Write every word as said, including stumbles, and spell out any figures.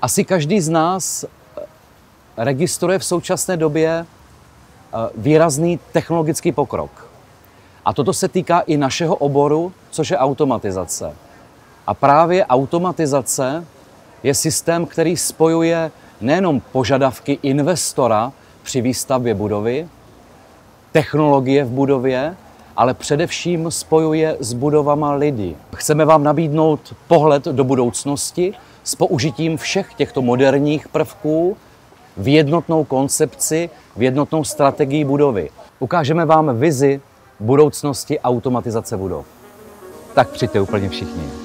Asi každý z nás registruje v současné době výrazný technologický pokrok. A toto se týká i našeho oboru, což je automatizace. A právě automatizace je systém, který spojuje nejenom požadavky investora při výstavbě budovy, technologie v budově, ale především spojuje s budovama lidi. Chceme vám nabídnout pohled do budoucnosti s použitím všech těchto moderních prvků v jednotnou koncepci, v jednotnou strategii budovy. Ukážeme vám vizi budoucnosti automatizace budov. Tak přijďte úplně všichni.